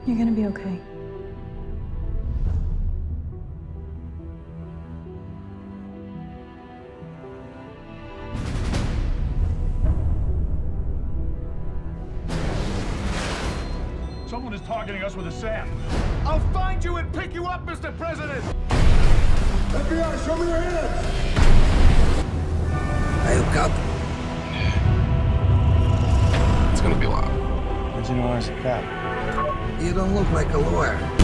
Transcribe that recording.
You're gonna be okay. Someone is targeting us with a SAM. I'll find you and pick you up, Mr. President! FBI, show me your hands! Are you cop? It's gonna be loud. How'd you know I was a cop? You don't look like a lawyer.